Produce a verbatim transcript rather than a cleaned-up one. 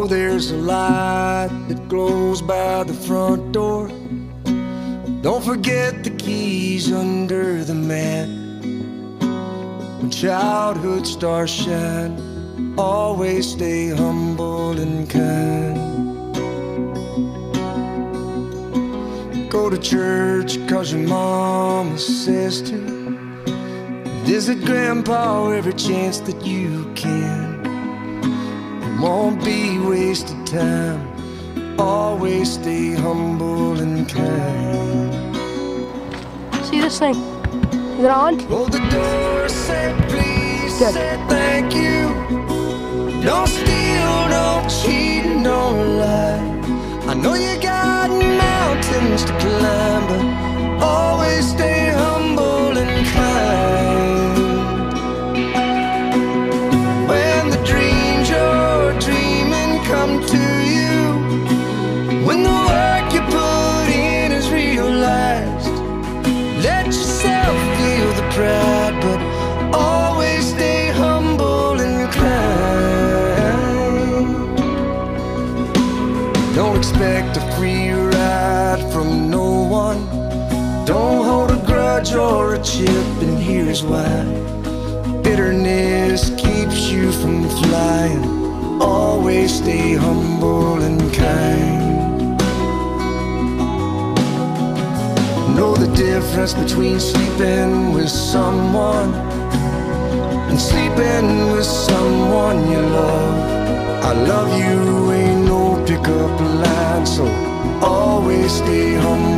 there's a light that glows by the front door. Don't forget the keys under the mat. When childhood stars shine, always stay humble and kind. Go to church cause your mama says to. Visit grandpa every chance that you can. It won't be wasted time. Always stay humble and kind. See this thing? Is it on? Hold the door, say please, Good. say thank you. Don't steal, don't cheat, and don't lie. I know you got mountains to climb, but always stay humble and kind. When the dreams you're dreaming come to you, when the work you put in is realized, let yourself feel the pride, but always stay humble and kind. Don't expect a free ride from no one. Don't hold a grudge or a chip, and here's why. Bitterness keeps you from flying. Always stay humble and kind. Know the difference between sleeping with someone and sleeping with someone you love. I love you ain't no pickup line, so always stay humble